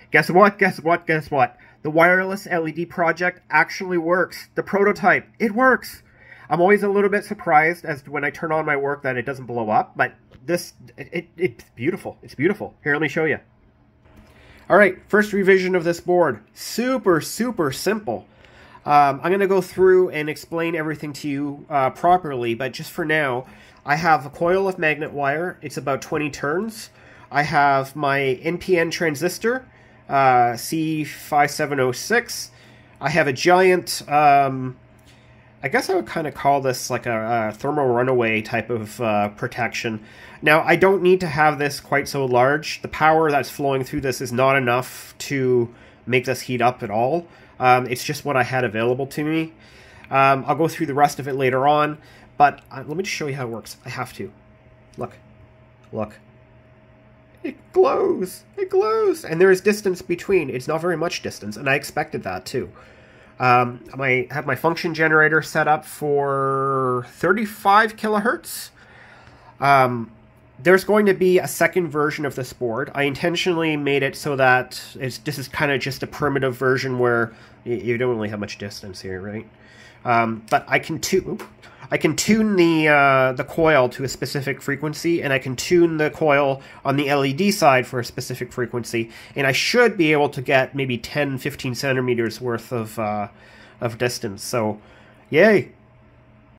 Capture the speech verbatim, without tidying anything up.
Guess what? Guess what? Guess what? The wireless L E D project actually works. The prototype, it works. I'm always a little bit surprised as to when I turn on my work that it doesn't blow up, but this, it, it, it's beautiful. It's beautiful. Here, let me show you. All right, first revision of this board. Super, super simple. Um, I'm going to go through and explain everything to you uh, properly, but just for now, I have a coil of magnet wire. It's about twenty turns. I have my N P N transistor, uh, C five seven oh six. I have a giant, um, I guess I would kind of call this like a, a thermal runaway type of uh, protection. Now, I don't need to have this quite so large. The power that's flowing through this is not enough to make this heat up at all. Um, it's just what I had available to me. Um, I'll go through the rest of it later on, but uh, let me just show you how it works. I have to. Look. Look. It glows. It glows. And there is distance between. It's not very much distance, and I expected that too. Um, I have my function generator set up for thirty-five kilohertz. Um, there's going to be a second version of this board. I intentionally made it so that it's, this is kind of just a primitive version where you, you don't really have much distance here, right? Um, but I can tune, I can tune the uh, the coil to a specific frequency, and I can tune the coil on the L E D side for a specific frequency, and I should be able to get maybe ten, fifteen centimeters worth of uh, of distance. So, yay!